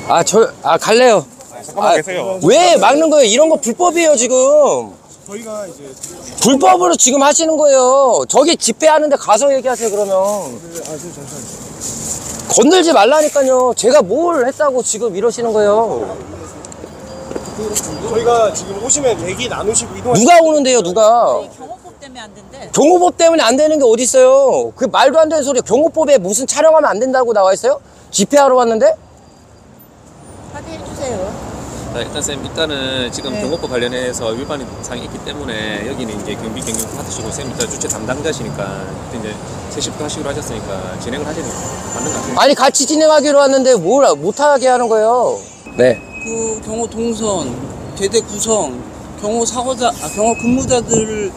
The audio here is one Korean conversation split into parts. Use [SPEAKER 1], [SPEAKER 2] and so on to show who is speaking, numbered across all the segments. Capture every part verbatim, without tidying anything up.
[SPEAKER 1] 아, 저, 아, 갈래요.
[SPEAKER 2] 아, 잠깐만
[SPEAKER 1] 아,
[SPEAKER 2] 계세요.
[SPEAKER 1] 왜 막는 거예요? 이런 거 불법이에요, 지금.
[SPEAKER 2] 저희가 이제
[SPEAKER 1] 불법으로 지금 하시는 거예요. 저기 집회하는데 가서 얘기하세요, 그러면.
[SPEAKER 2] 네, 아, 좀 잠시만요.
[SPEAKER 1] 건들지 말라니까요. 제가 뭘 했다고 지금 이러시는 거예요.
[SPEAKER 2] 저희가 지금 오시면 얘기 나누시고 이동하시고.
[SPEAKER 1] 누가 오는데요, 누가?
[SPEAKER 3] 경호법 때문에 안 된대.
[SPEAKER 1] 경호법 때문에 안 되는 게 어디 있어요? 그 말도 안 되는 소리. 경호법에 무슨 촬영하면 안 된다고 나와 있어요? 집회하러 왔는데?
[SPEAKER 3] 확인해 주세요.
[SPEAKER 4] 자, 일단 쌤 일단은 지금
[SPEAKER 3] 네.
[SPEAKER 4] 경호법 관련해서 위반 사항이 있기 때문에 여기는 이제 경비 경영 파트시고 쌤 일단 주최 담당자시니까 이제 세 시부터 하시기로 하셨으니까 진행을 하시는 거 맞는 것 같아요.
[SPEAKER 1] 아니, 같이 진행하기로 왔는데 뭘 못하게 하는 거예요? 네.
[SPEAKER 5] 그 경호 동선, 대대 구성, 경호 사고자, 아, 경호 근무자들을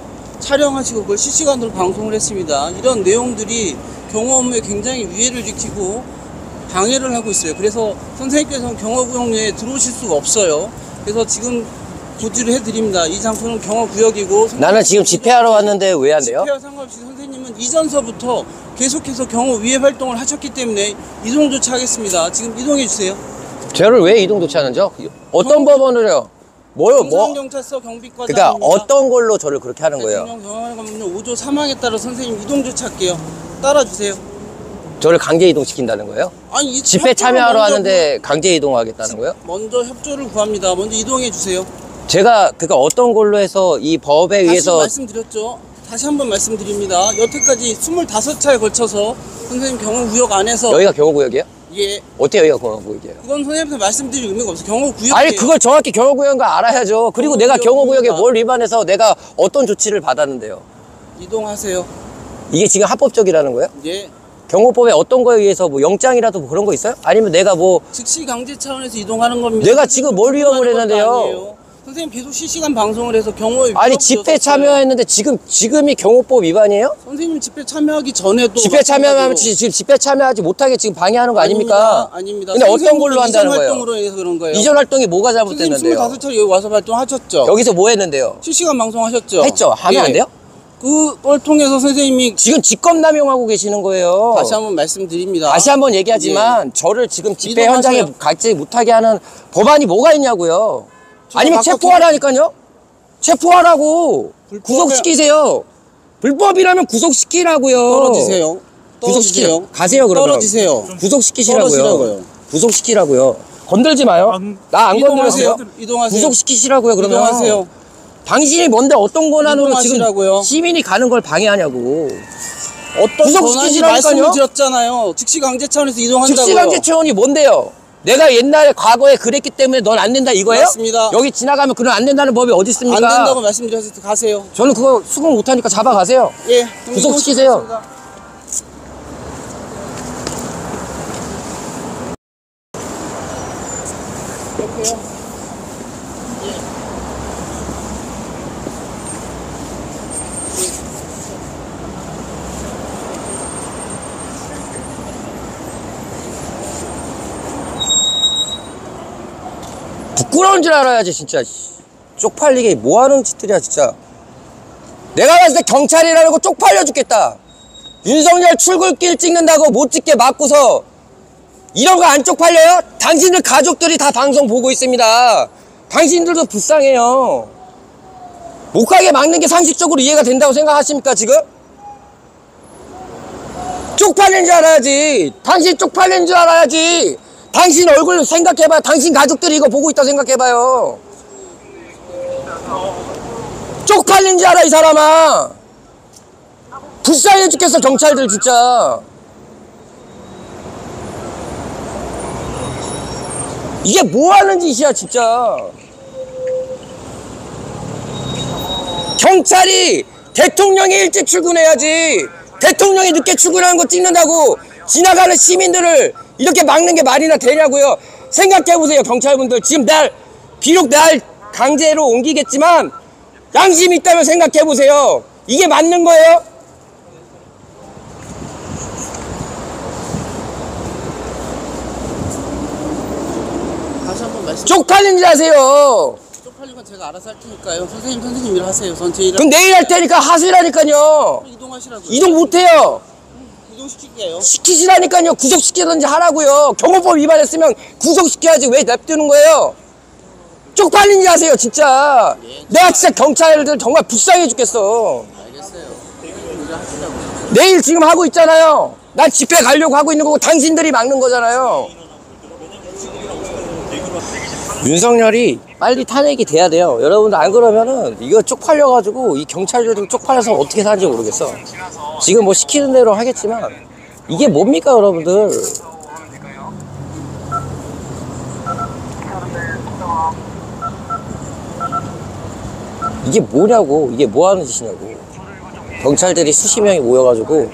[SPEAKER 5] 촬영하시고 그걸 실시간으로 방송을 했습니다. 이런 내용들이 경호 업무에 굉장히 위해를 일으키고 방해를 하고 있어요. 그래서 선생님께서는 경호구역내에 들어오실 수가 없어요. 그래서 지금 고지를 해드립니다. 이 장소는 경호구역이고
[SPEAKER 1] 나는 지금 집회하러 왔는데 왜 안 돼요?
[SPEAKER 5] 집회와 상관없이 선생님은 이전서부터 계속해서 경호 위해 활동을 하셨기 때문에 이동 조치하겠습니다. 지금 이동해 주세요.
[SPEAKER 1] 저를 왜 이동 조치하는죠? 어떤 법원으로요? 뭐요? 뭐?
[SPEAKER 5] 경찰서 경비과장.
[SPEAKER 1] 그러니까 어떤 걸로 저를 그렇게 하는 거예요?
[SPEAKER 5] 대통령 경호관법률 오 조 삼 항에 따라 선생님 이동 조치할게요. 따라주세요.
[SPEAKER 1] 저를 강제 이동시킨다는 거예요?
[SPEAKER 5] 아니 이
[SPEAKER 1] 집회
[SPEAKER 5] 협조를
[SPEAKER 1] 참여하러
[SPEAKER 5] 먼저
[SPEAKER 1] 하는데 강제 이동하겠다는 거예요?
[SPEAKER 5] 구- 먼저 협조를 구합니다. 먼저 이동해 주세요.
[SPEAKER 1] 제가 그니까 어떤 걸로 해서 이 법에
[SPEAKER 5] 다시
[SPEAKER 1] 의해서
[SPEAKER 5] 말씀드렸죠. 다시 한번 말씀드립니다. 여태까지 스물다섯 차에 걸쳐서 선생님 경호구역 안에서
[SPEAKER 1] 여기가 경호구역이에요?
[SPEAKER 5] 예,
[SPEAKER 1] 어떻게 여기가 경호구역이에요?
[SPEAKER 5] 그건 선생님한테 말씀드릴 의미가 없어요. 경호구역.
[SPEAKER 1] 아니 그걸 정확히 경호구역인 거 알아야죠. 그리고 내가 경호구역에 뭘 위반해서 내가 어떤 조치를 받았는데요?
[SPEAKER 5] 이동하세요.
[SPEAKER 1] 이게 지금 합법적이라는 거예요?
[SPEAKER 5] 예.
[SPEAKER 1] 경호법에 어떤 거에 의해서 뭐 영장이라도 뭐 그런 거 있어요? 아니면 내가 뭐
[SPEAKER 5] 즉시 강제 차원에서 이동하는 겁니다.
[SPEAKER 1] 내가 지금 뭘 위험을
[SPEAKER 5] 이동하는 것도
[SPEAKER 1] 했는데요?
[SPEAKER 5] 아니에요. 선생님 계속 실시간 방송을 해서 경호에
[SPEAKER 1] 아니
[SPEAKER 5] 위협을
[SPEAKER 1] 집회
[SPEAKER 5] 줬었어요.
[SPEAKER 1] 참여했는데 지금 지금이 경호법 위반이에요?
[SPEAKER 5] 선생님 집회 참여하기 전에도
[SPEAKER 1] 집회 참여하면
[SPEAKER 5] 마찬가지로.
[SPEAKER 1] 지금 집회 참여하지 못하게 지금 방해하는 거 아닙니까?
[SPEAKER 5] 아닙니다.
[SPEAKER 1] 근데 어떤 걸로
[SPEAKER 5] 선생님이
[SPEAKER 1] 한다는
[SPEAKER 5] 이전
[SPEAKER 1] 거예요?
[SPEAKER 5] 활동으로 인해서 그런 거예요.
[SPEAKER 1] 이전 활동이 뭐가
[SPEAKER 5] 선생님
[SPEAKER 1] 잘못됐는데요?
[SPEAKER 5] 스물다섯 차례 여기 와서 활동하셨죠?
[SPEAKER 1] 여기서 뭐 했는데요?
[SPEAKER 5] 실시간 방송하셨죠?
[SPEAKER 1] 했죠? 하면
[SPEAKER 5] 예.
[SPEAKER 1] 안 돼요?
[SPEAKER 5] 그걸 통해서 선생님이
[SPEAKER 1] 지금 직권남용하고 계시는 거예요.
[SPEAKER 5] 다시 한번 말씀드립니다.
[SPEAKER 1] 다시 한번 얘기하지만 저를 지금 집회
[SPEAKER 5] 이동하세요.
[SPEAKER 1] 현장에 가지 못하게 하는 법안이 뭐가 있냐고요?
[SPEAKER 5] 저
[SPEAKER 1] 아니면
[SPEAKER 5] 아까
[SPEAKER 1] 체포하라니까요? 체포하라고
[SPEAKER 5] 불법에-
[SPEAKER 1] 구속시키세요. 불법이라면 구속시키라고요.
[SPEAKER 5] 떨어지세요.
[SPEAKER 1] 구속시키라
[SPEAKER 5] 떨어지세요.
[SPEAKER 1] 가세요 그러면.
[SPEAKER 5] 떨어지세요.
[SPEAKER 1] 구속시키시라고요.
[SPEAKER 5] 떨어지라고요.
[SPEAKER 1] 구속시키라고요. 건들지 마요. 나 안
[SPEAKER 5] 이동하세요.
[SPEAKER 1] 건드렸어요.
[SPEAKER 5] 이동하세요.
[SPEAKER 1] 구속시키시라고요 그러면.
[SPEAKER 5] 이동하세요.
[SPEAKER 1] 당신이 뭔데 어떤 권한으로 지금
[SPEAKER 5] 이동하시라고요.
[SPEAKER 1] 시민이 가는 걸 방해하냐고.
[SPEAKER 5] 어떤 권한이
[SPEAKER 1] 구속시키시라니까요.
[SPEAKER 5] 말씀을 드렸잖아요. 즉시 강제 차원에서 이동한다고요.
[SPEAKER 1] 즉시강제 체온이 뭔데요? 내가 옛날에 과거에 그랬기 때문에 넌 안 된다 이거예요?
[SPEAKER 5] 맞습니다.
[SPEAKER 1] 여기 지나가면 그건 안 된다는 법이 어디 있습니까?
[SPEAKER 5] 안 된다고 말씀드려서 가세요.
[SPEAKER 1] 저는 그거 수긍 못하니까 잡아가세요.
[SPEAKER 5] 예. 그럼
[SPEAKER 1] 구속시키세요.
[SPEAKER 5] 이동시키겠습니다. 이렇게요.
[SPEAKER 1] 부끄러운 줄 알아야지 진짜. 쪽팔리게 뭐하는 짓들이야 진짜. 내가 봤을 때 경찰이라고 쪽팔려 죽겠다. 윤석열 출근길 찍는다고 못 찍게 막고서 이런 거 안 쪽팔려요? 당신들 가족들이 다 방송 보고 있습니다. 당신들도 불쌍해요. 못 가게 막는 게 상식적으로 이해가 된다고 생각하십니까 지금? 쪽팔린 줄 알아야지. 당신 쪽팔린 줄 알아야지. 당신 얼굴 생각해봐요. 당신 가족들이 이거 보고 있다 생각해봐요. 쪽팔린 줄 알아 이 사람아. 불쌍해 죽겠어 경찰들 진짜. 이게 뭐하는 짓이야 진짜. 경찰이 대통령이 일찍 출근해야지. 대통령이 늦게 출근하는 거 찍는다고 지나가는 시민들을 이렇게 막는 게 말이나 되냐고요. 생각해보세요 경찰분들. 지금 날 비록 날 강제로 옮기겠지만 양심이 있다면 생각해보세요. 이게 맞는 거예요?
[SPEAKER 5] 다시 한번 말씀.
[SPEAKER 1] 쪽팔린 줄 아세요.
[SPEAKER 5] 쪽팔린 건 제가 알아서 할 테니까요. 선생님 선생님 일하세요. 전체 일.
[SPEAKER 1] 그럼 내일 할 테니까 하시라니까요.
[SPEAKER 5] 이동하시라고요.
[SPEAKER 1] 이동 못해요.
[SPEAKER 5] 이동해 구속시킬게요.
[SPEAKER 1] 시키시라니까요. 구속시키든지 하라고요. 경호법 위반했으면 구속시켜야지 왜 냅두는 거예요? 쪽팔린지 하세요 진짜. 내가 진짜 경찰들 정말 불쌍해 죽겠어.
[SPEAKER 5] 알겠어요. 우리 하시자고.
[SPEAKER 1] 내일 지금 하고 있잖아요. 난 집회 가려고 하고 있는 거고 당신들이 막는 거잖아요. 윤석열이 빨리 탄핵이 돼야 돼요. 여러분들 안 그러면은 이거 쪽팔려가지고 이 경찰들도 쪽팔려서 어떻게 사는지 모르겠어. 지금 뭐 시키는 대로 하겠지만 이게 뭡니까 여러분들. 이게 뭐냐고. 이게 뭐 하는 짓이냐고. 경찰들이 수십 명이 모여가지고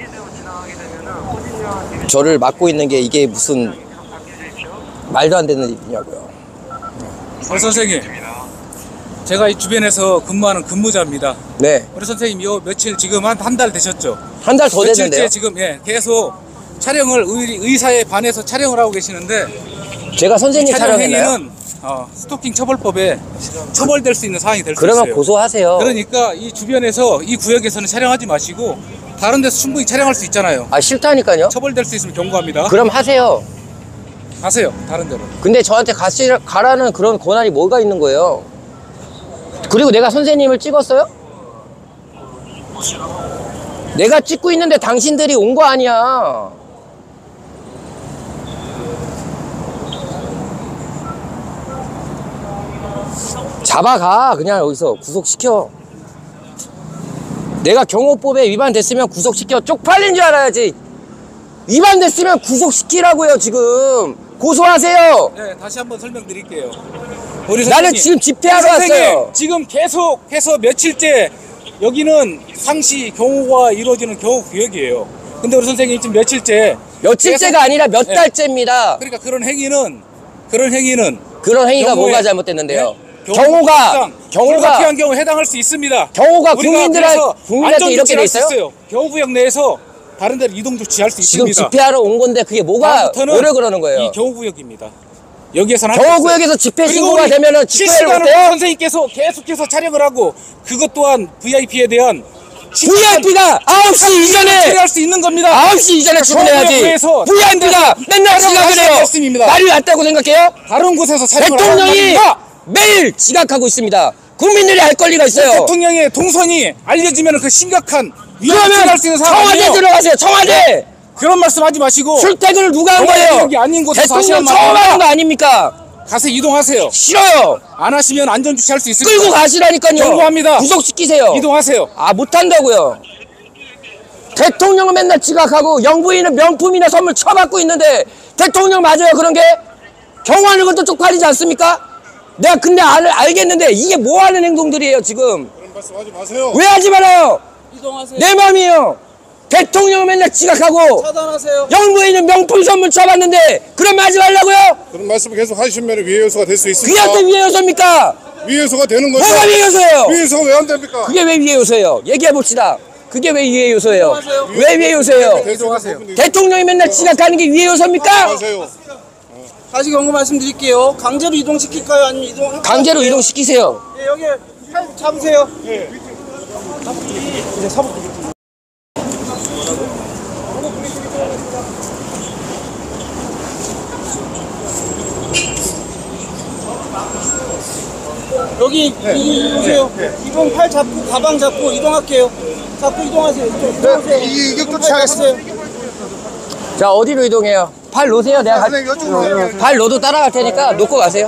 [SPEAKER 1] 저를 막고 있는 게 이게 무슨 말도 안 되는 일이냐고요.
[SPEAKER 6] 어, 선생님, 제가 이 주변에서 근무하는 근무자입니다.
[SPEAKER 1] 네.
[SPEAKER 6] 우리 선생님, 요 며칠 지금 한 한 달 되셨죠?
[SPEAKER 1] 한 달 더 됐는데요.
[SPEAKER 6] 며칠째 지금 예 계속 촬영을 의, 의사에 반해서 촬영을 하고 계시는데
[SPEAKER 1] 제가 선생님
[SPEAKER 6] 촬영
[SPEAKER 1] 촬영했나요?
[SPEAKER 6] 행위는 어, 스토킹 처벌법에 처벌될 수 있는 사항이 될 수
[SPEAKER 1] 그러면
[SPEAKER 6] 있어요.
[SPEAKER 1] 고소하세요.
[SPEAKER 6] 그러니까 이 주변에서 이 구역에서는 촬영하지 마시고 다른 데서 충분히 촬영할 수 있잖아요.
[SPEAKER 1] 아 싫다니까요.
[SPEAKER 6] 처벌될 수 있으면 경고합니다.
[SPEAKER 1] 그럼 하세요.
[SPEAKER 6] 가세요, 다른 데로.
[SPEAKER 1] 근데 저한테 가시, 가라는 그런 권한이 뭐가 있는 거예요? 그리고 내가 선생님을 찍었어요? 내가 찍고 있는데 당신들이 온 거 아니야. 잡아가. 그냥 여기서 구속시켜. 내가 경호법에 위반됐으면 구속시켜. 쪽팔린 줄 알아야지. 위반됐으면 구속시키라고요. 지금 고소하세요.
[SPEAKER 6] 네, 다시 한번 설명드릴게요. 우리
[SPEAKER 1] 나는
[SPEAKER 6] 선생님,
[SPEAKER 1] 지금 집회하러
[SPEAKER 6] 우리 선생님,
[SPEAKER 1] 왔어요.
[SPEAKER 6] 지금 계속해서 며칠째 여기는 상시 경호가 이루어지는 경호구역이에요. 근데 우리 선생님 지금 며칠째
[SPEAKER 1] 며칠째가
[SPEAKER 6] 계속-
[SPEAKER 1] 아니라 몇
[SPEAKER 6] 네.
[SPEAKER 1] 달째입니다.
[SPEAKER 6] 그러니까 그런 행위는 그런 행위는
[SPEAKER 1] 그런 행위가
[SPEAKER 6] 경호에-
[SPEAKER 1] 뭐가 잘못됐는데요?
[SPEAKER 6] 네?
[SPEAKER 1] 경호가 경호가
[SPEAKER 6] 불가피한 경우 해당할 수 있습니다.
[SPEAKER 1] 경호가
[SPEAKER 6] 우리가
[SPEAKER 1] 국민들한
[SPEAKER 6] 그래서
[SPEAKER 1] 국민한테
[SPEAKER 6] 안전
[SPEAKER 1] 이렇게
[SPEAKER 6] 조치를
[SPEAKER 1] 돼
[SPEAKER 6] 할 수
[SPEAKER 1] 있어요?
[SPEAKER 6] 경호구역 내에서 다른 데로 이동 조치할 수
[SPEAKER 1] 지금
[SPEAKER 6] 있습니다.
[SPEAKER 1] 집회하러 온 건데 그게 뭐가
[SPEAKER 6] 다음부터는
[SPEAKER 1] 뭐를 그러는 거예요?
[SPEAKER 6] 이 경호구역입니다. 여기에서는 할 수
[SPEAKER 1] 경호구역에서
[SPEAKER 6] 없어요.
[SPEAKER 1] 집회
[SPEAKER 6] 그리고
[SPEAKER 1] 신고가
[SPEAKER 6] 우리
[SPEAKER 1] 되면은 집회를
[SPEAKER 6] 실시간으로
[SPEAKER 1] 못해요?
[SPEAKER 6] 선생님께서 계속해서 촬영을 하고 그것 또한 브이아이피에 대한
[SPEAKER 1] 브이아이피가 아홉 시 이전에
[SPEAKER 6] 처리할 수 있는 겁니다.
[SPEAKER 1] 아홉 시 이전에 출근해야지.
[SPEAKER 6] 경호구역에서
[SPEAKER 1] 브이아이피가 맨날
[SPEAKER 6] 촬영을
[SPEAKER 1] 지각을
[SPEAKER 6] 하셔야
[SPEAKER 1] 해요.
[SPEAKER 6] 말씀입니다.
[SPEAKER 1] 말이 낫다고 생각해요?
[SPEAKER 6] 다른 곳에서 촬영을 하는
[SPEAKER 1] 대통령이
[SPEAKER 6] 말입니다.
[SPEAKER 1] 매일 지각하고 있습니다. 국민들이 알 권리가 있어요.
[SPEAKER 6] 대통령의 동선이 알려지면 그 심각한 위험을
[SPEAKER 1] 그러면
[SPEAKER 6] 할수 있는 상황
[SPEAKER 1] 청와대
[SPEAKER 6] 아니에요.
[SPEAKER 1] 들어가세요. 청와대.
[SPEAKER 6] 그런 말씀하지 마시고
[SPEAKER 1] 출퇴근을 누가 한 거예요?
[SPEAKER 6] 경호구역이 아닌 곳에서
[SPEAKER 1] 대통령
[SPEAKER 6] 하시는
[SPEAKER 1] 처음
[SPEAKER 6] 말입니다.
[SPEAKER 1] 하는 거 아닙니까?
[SPEAKER 6] 가서 이동하세요.
[SPEAKER 1] 싫어요.
[SPEAKER 6] 안 하시면 안전 조치할 수 있습니다.
[SPEAKER 1] 끌고 가시라니까요.
[SPEAKER 6] 경고합니다.
[SPEAKER 1] 구속시키세요.
[SPEAKER 6] 이동하세요.
[SPEAKER 1] 아, 못한다고요. 대통령은 맨날 지각하고 영부인은 명품이나 선물 쳐받고 있는데 대통령 맞아요 그런 게? 경호하는 것도 쪽팔리지 않습니까? 내가 근데 알, 알겠는데 이게 뭐 하는 행동들이에요 지금?
[SPEAKER 2] 그런 말씀하지 마세요.
[SPEAKER 1] 왜 하지 말아요?
[SPEAKER 5] 이동하세요.
[SPEAKER 1] 내 마음이에요. 대통령은 맨날 지각하고
[SPEAKER 5] 차단하세요.
[SPEAKER 1] 영부인은 명품 선물 쳐봤는데 그럼 하지 말라고요?
[SPEAKER 2] 그런 말씀을 계속 하시면 위해 요소가 될 수 있습니다.
[SPEAKER 1] 그게 위에 요소입니까?
[SPEAKER 2] 위해 요소가 되는 거죠.
[SPEAKER 1] 뭐가 위에 요소예요?
[SPEAKER 2] 위해 요소가 왜 안 됩니까?
[SPEAKER 1] 그게 왜 위에 요소예요? 얘기해 봅시다. 그게 왜 위에 요소예요?
[SPEAKER 5] 이동하세요.
[SPEAKER 1] 왜 위에 요소예요?
[SPEAKER 2] 이동하세요.
[SPEAKER 1] 대통령이 맨날 지각하는 게 위에 요소입니까?
[SPEAKER 2] 하세요.
[SPEAKER 5] 다시 경고 말씀드릴게요. 강제로 이동시킬까요? 아니면 이동
[SPEAKER 1] 강제로 이동시키세요.
[SPEAKER 5] 예, 여기 팔 잡으세요. 여기 이, 오세요. 이동 팔 잡고 가방 잡고 이동할게요. 잡고 이동하세요. 이동, 이동하세요.
[SPEAKER 2] 이 의격
[SPEAKER 5] 팔
[SPEAKER 2] 조치하겠습니다.
[SPEAKER 5] 잡으세요.
[SPEAKER 1] 자, 어디로 이동해요? 팔 놓으세요. 내가 가,
[SPEAKER 2] 선생님, 이쪽으로 오세요.
[SPEAKER 1] 팔 놓도 따라갈 테니까 놓고 가세요.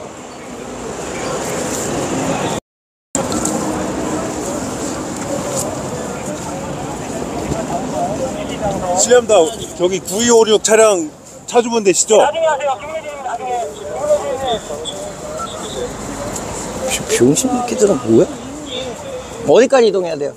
[SPEAKER 7] 실례합니다. 저기 구이오육 차량 차주분 되시죠?
[SPEAKER 1] 병신 새끼들은 뭐야? 어디까지 이동해야 돼요?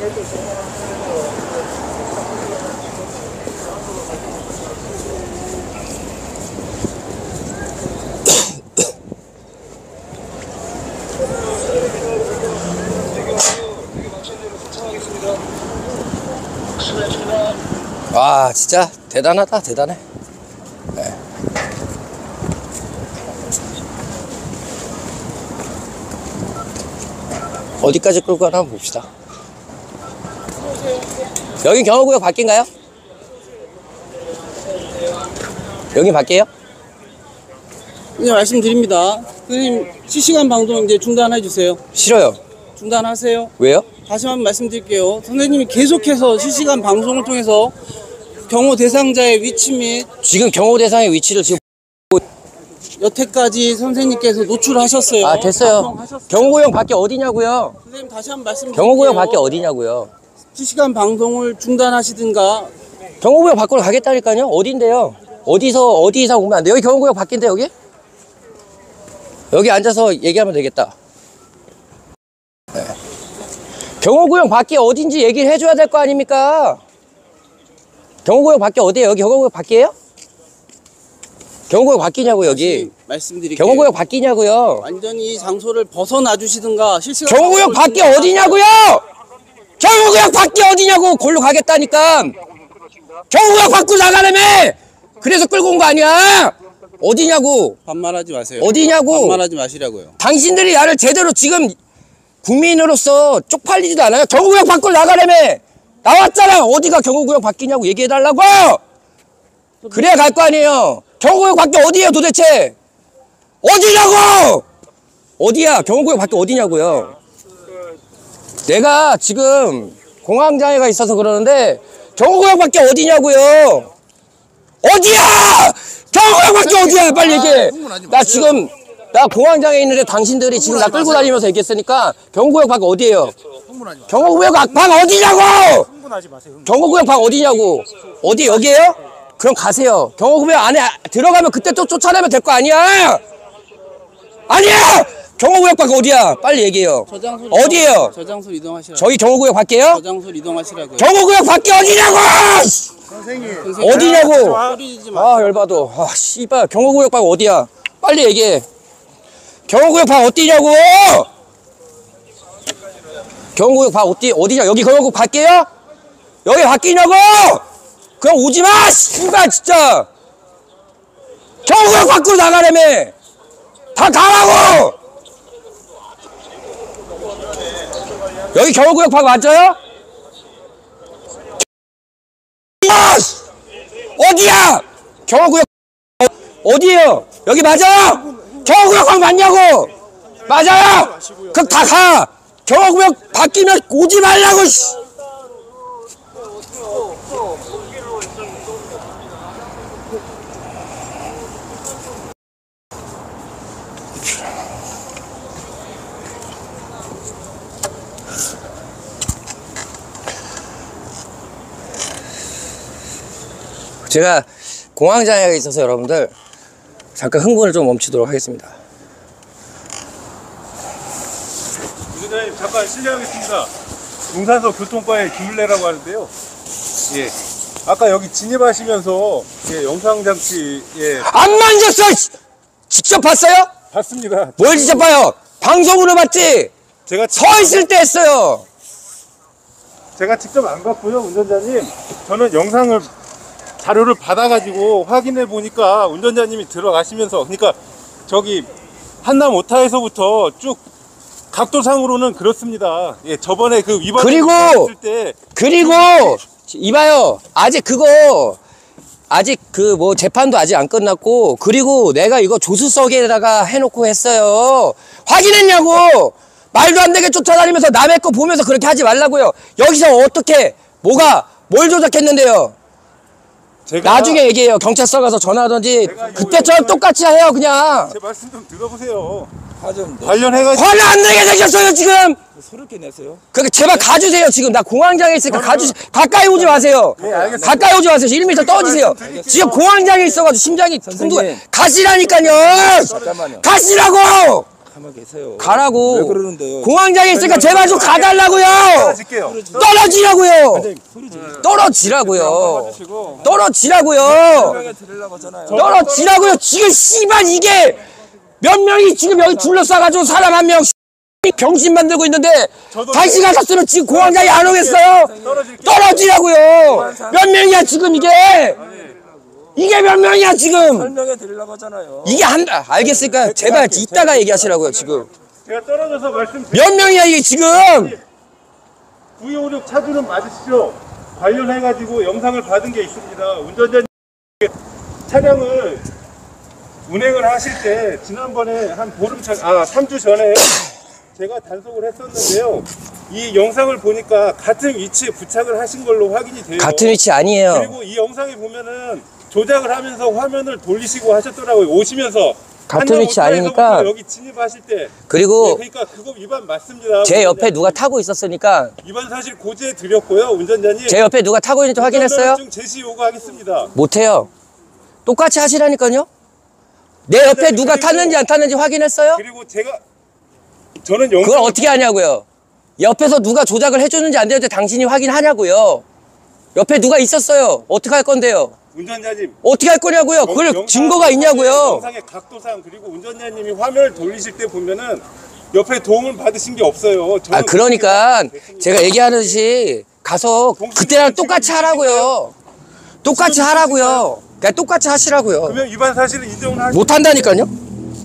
[SPEAKER 1] 와 진짜 대단하다 대단해. 네. 어디까지 끌고 가나 한번 봅시다. 여긴 경호구역 밖인가요? 여긴 밖이에요?
[SPEAKER 5] 네, 말씀드립니다. 선생님 실시간 방송 이제 중단해 주세요.
[SPEAKER 1] 싫어요.
[SPEAKER 5] 중단하세요.
[SPEAKER 1] 왜요?
[SPEAKER 5] 다시 한번 말씀드릴게요. 선생님이 계속해서 실시간 방송을 통해서 경호 대상자의 위치 및
[SPEAKER 1] 지금 경호 대상의 위치를 지금
[SPEAKER 5] 여태까지 선생님께서 노출하셨어요.
[SPEAKER 1] 아 됐어요.
[SPEAKER 5] 방송하셨어요.
[SPEAKER 1] 경호구역 밖에 어디냐고요?
[SPEAKER 5] 선생님 다시 한번 말씀드릴게요.
[SPEAKER 1] 경호구역 밖에 어디냐고요?
[SPEAKER 5] 실시간 방송을 중단하시든가.
[SPEAKER 1] 경호구역 밖으로 가겠다니까요. 어딘데요? 어디서 어디 이상 오면 안 돼. 여기 경호구역 밖인데 여기? 여기 앉아서 얘기하면 되겠다. 네. 경호구역 밖이 어딘지 얘기를 해줘야 될 거 아닙니까? 경호구역 밖이 어디에요? 여기 경호구역 밖이에요? 경호구역 밖이냐고 여기.
[SPEAKER 5] 말씀드릴게요.
[SPEAKER 1] 경호구역 밖이냐고요.
[SPEAKER 5] 완전히 장소를 벗어나 주시든가 실시간
[SPEAKER 1] 경호구역
[SPEAKER 5] 방송을
[SPEAKER 1] 밖이
[SPEAKER 5] 중단-
[SPEAKER 1] 어디냐고요? 경호구역 밖이 어디냐고. 골로 가겠다니까. 경호구역 밖으로 나가라며. 그래서 끌고 온 거 아니야. 어디냐고.
[SPEAKER 5] 반말하지 마세요.
[SPEAKER 1] 어디냐고.
[SPEAKER 5] 반말하지 마시라고요.
[SPEAKER 1] 당신들이 나를 제대로 지금 국민으로서 쪽팔리지도 않아요. 경호구역 밖으로 나가라며. 나왔잖아. 어디가 경호구역 밖이냐고 얘기해달라고. 그래야 갈 거 아니에요. 경호구역 밖에 어디에요 도대체? 어디냐고. 어디야 경호구역 밖에 어디냐고요. 내가 지금 공황장애가 있어서 그러는데 경호구역 밖에 어디냐고요. 어디야 경호구역 밖에 어디야. 빨리 얘기해. 나 지금 나 공황장애 있는데 당신들이 지금 나 끌고 다니면서 얘기했으니까 경호구역 밖 어디에요? 경호구역 밖 어디냐고! 경호구역 밖 어디냐고? 어디 여기에요? 그럼 가세요. 경호구역 안에 들어가면 그때 또 쫓아내면 될 거 아니야? 아니야! 경호구역 밖 어디야? 빨리 얘기해요.
[SPEAKER 5] 저장소
[SPEAKER 1] 어디에요?
[SPEAKER 5] 저장소 이동하시라고.
[SPEAKER 1] 저희 경호구역 밖이에요?
[SPEAKER 5] 저장소 이동하시라고요.
[SPEAKER 1] 경호구역 밖이 어디냐고!
[SPEAKER 5] 선생님,
[SPEAKER 1] 어디냐고!
[SPEAKER 5] 소리 지르지 마.
[SPEAKER 1] 아 열받아. 아 씨발 경호구역 밖 어디야? 빨리 얘기해. 경호구역 밖 어디냐고! 경호구역 밖 어디 어디냐? 여기 경호구역 밖이에요? 여기 밖이냐고! 그냥 오지 마! 씨발 진짜! 경호구역 밖으로 나가라며! 다 가라고! 여기 경호구역 밖 맞아요? 아, 씨! 어디야? 경호구역 어디에요? 여기 맞아요? 경호구역 밖 맞냐고? 맞아요? 그럼 다 가! 경호구역 바뀌면 오지 말라고! 씨. 제가 공황장애가 있어서 여러분들 잠깐 흥분을 좀 멈추도록 하겠습니다.
[SPEAKER 7] 부장님 잠깐 실례하겠습니다. 용산서 교통과의 김을래라고 하는데요. 예. 아까 여기 진입하시면서 예, 영상 장치 예
[SPEAKER 1] 안 만졌어! 씨. 직접 봤어요?
[SPEAKER 7] 봤습니다.
[SPEAKER 1] 뭘 직접 봐요? 방송으로 봤지?
[SPEAKER 7] 제가
[SPEAKER 1] 서 있을 때 했어요.
[SPEAKER 7] 제가 직접 안 봤고요, 운전자님. 저는 영상을 자료를 받아가지고 확인해 보니까 운전자님이 들어가시면서 그러니까 저기 한남 오타에서부터 쭉 각도상으로는 그렇습니다. 예, 저번에 그 위반
[SPEAKER 1] 그리고
[SPEAKER 7] 했을 때
[SPEAKER 1] 그리고 이봐요. 아직 그거 아직 그 뭐 재판도 아직 안 끝났고 그리고 내가 이거 조수석에다가 해놓고 했어요. 확인했냐고. 말도 안 되게 쫓아다니면서 남의 거 보면서 그렇게 하지 말라고요. 여기서 어떻게 뭐가 뭘 조작했는데요.
[SPEAKER 7] 제가
[SPEAKER 1] 나중에 얘기해요. 경찰서 가서 전화하든지 그때처럼 똑같이 해요. 그냥
[SPEAKER 7] 제 말씀 좀 들어보세요. 관련해가지고
[SPEAKER 1] 화를 안 내게 생겼어요 지금.
[SPEAKER 6] 소리게 내세요.
[SPEAKER 1] 그러니까 제발 가주세요. 지금 나 공황장애 있으니까 가주 가까이 오지 마세요. 가까이 오지 마세요. 일 미터 떨어지세요. 지금 공황장애 있어가지고 심장이 둥둥 가시라니까요.
[SPEAKER 6] 잠깐만요.
[SPEAKER 1] 가시라고. 가만 계세요.
[SPEAKER 8] 왜
[SPEAKER 1] 가라고.
[SPEAKER 8] 그러는데요?
[SPEAKER 1] 공황장애 있으니까 제발 좀 가달라고요.
[SPEAKER 7] 떨어질게요.
[SPEAKER 1] 떨어지라고요.
[SPEAKER 8] 소리 지르세요.
[SPEAKER 1] 떨어지라고요.
[SPEAKER 8] 주시고
[SPEAKER 1] 떨어지라고요.
[SPEAKER 8] 설명해 드리려고 하잖아요.
[SPEAKER 1] 떨어지라고요. 지금 씨발 이게 몇 명이 지금 여기 둘러싸가지고 사람 한 명 병신 만들고 있는데 당신 같았으면 지금 공황장애 안 오겠어요? 떨어지라고요. 몇 명이야 지금 이게? 이게 몇 명이야 지금?
[SPEAKER 8] 설명해 드리려고 하잖아요.
[SPEAKER 1] 이게 한 아, 알겠으니까 제발 이따가 얘기하시라고요 지금.
[SPEAKER 7] 제가 떨어져서 말씀드릴게요.
[SPEAKER 1] 몇 명이야 이게 지금?
[SPEAKER 7] 구이오육 차주는 맞으시죠? 관련해가지고 영상을 받은 게 있습니다. 운전자님 차량을 운행을 하실 때 지난번에 한 보름차, 아, 삼 주 전에 제가 단속을 했었는데요. 이 영상을 보니까 같은 위치에 부착을 하신 걸로 확인이 돼요.
[SPEAKER 1] 같은 위치 아니에요.
[SPEAKER 7] 그리고 이 영상에 보면은 조작을 하면서 화면을 돌리시고 하셨더라고요. 오시면서.
[SPEAKER 1] 같은 위치 아니니까.
[SPEAKER 7] 여기 진입하실 때.
[SPEAKER 1] 그리고
[SPEAKER 7] 네, 그러니까 그거 위반 맞습니다.
[SPEAKER 1] 제 옆에 누가 타고 있었으니까
[SPEAKER 7] 위반 사실 고지해 드렸고요, 운전자님.
[SPEAKER 1] 제 옆에 누가 타고 있는지 확인했어요?
[SPEAKER 7] 좀 제시 요구하겠습니다.
[SPEAKER 1] 못해요. 똑같이 하시라니까요. 내 옆에 누가 탔는지 안 탔는지 확인했어요?
[SPEAKER 7] 그리고 제가 저는 영상
[SPEAKER 1] 그걸 어떻게 하냐고요. 옆에서 누가 조작을 해줬는지 안 되는데 당신이 확인하냐고요. 옆에 누가 있었어요. 어떻게 할 건데요?
[SPEAKER 7] 운전자님
[SPEAKER 1] 어떻게 할 거냐고요. 그걸
[SPEAKER 7] 영-
[SPEAKER 1] 증거가 있냐고요.
[SPEAKER 7] 영상의 각도상 그리고 운전자님이 화면을 돌리실 때 보면은 옆에 도움을 받으신 게 없어요. 저는
[SPEAKER 1] 아 그러니까
[SPEAKER 7] 그렇게 됐습니다.
[SPEAKER 1] 제가 얘기하듯이 가서 그때랑 똑같이 하라고요. 똑같이 하라고요. 그냥 똑같이 하시라고요.
[SPEAKER 7] 그러면 위반 사실을 인정을 하시
[SPEAKER 1] 못 한다니까요.